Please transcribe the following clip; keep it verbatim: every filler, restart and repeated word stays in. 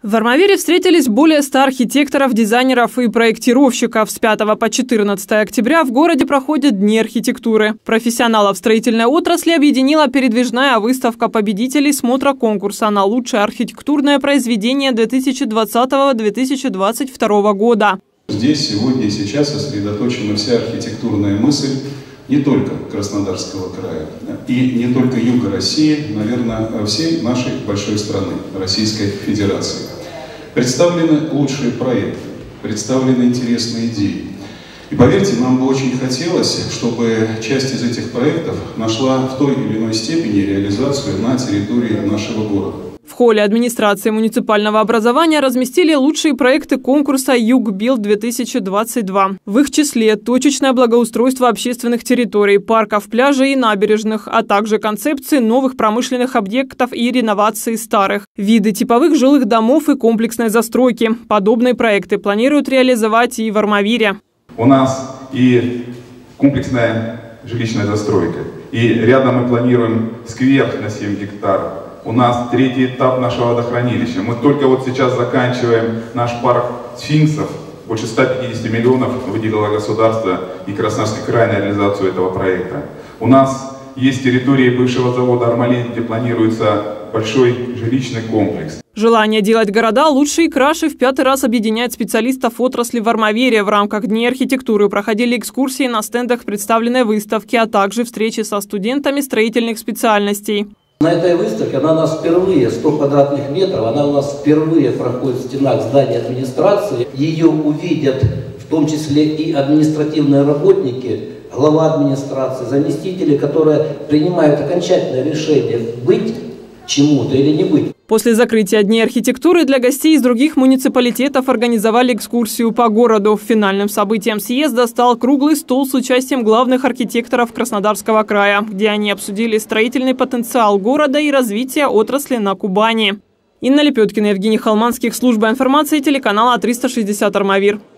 В Армавире встретились более ста архитекторов, дизайнеров и проектировщиков. С пятого по четырнадцатое октября в городе проходят Дни архитектуры. Профессионалов строительной отрасли объединила передвижная выставка победителей смотра конкурса на лучшее архитектурное произведение две тысячи двадцатого — две тысячи двадцать второго года. Здесь сегодня и сейчас сосредоточена вся архитектурная мысль не только Краснодарского края и не только юга России, наверное, всей нашей большой страны, Российской Федерации. Представлены лучшие проекты, представлены интересные идеи. И поверьте, нам бы очень хотелось, чтобы часть из этих проектов нашла в той или иной степени реализацию на территории нашего города. В холле администрации муниципального образования разместили лучшие проекты конкурса «Югбилд-две тысячи двадцать два». В их числе точечное благоустройство общественных территорий, парков, пляжей и набережных, а также концепции новых промышленных объектов и реновации старых, виды типовых жилых домов и комплексной застройки. Подобные проекты планируют реализовать и в Армавире. У нас и комплексная жилищная застройка, и рядом мы планируем сквер на семь гектаров. У нас третий этап нашего водохранилища. Мы только вот сейчас заканчиваем наш парк сфинксов. Больше ста пятидесяти миллионов выделило государство и Краснодарский край на реализацию этого проекта. У нас есть территории бывшего завода «Армалин», где планируется большой жилищный комплекс. Желание делать города лучше и краше в пятый раз объединяет специалистов отрасли в Армавире. В рамках Дней архитектуры проходили экскурсии на стендах представленной выставки, а также встречи со студентами строительных специальностей. На этой выставке, она у нас впервые, сто квадратных метров, она у нас впервые проходит в стенах здания администрации. Ее увидят в том числе и административные работники, глава администрации, заместители, которые принимают окончательное решение, быть чему-то или не быть. После закрытия Дней архитектуры для гостей из других муниципалитетов организовали экскурсию по городу. Финальным событием съезда стал круглый стол с участием главных архитекторов Краснодарского края, где они обсудили строительный потенциал города и развитие отрасли на Кубани. Инна Лепеткина, Евгений Холманских, служба информации телеканала триста шестьдесят Армавир.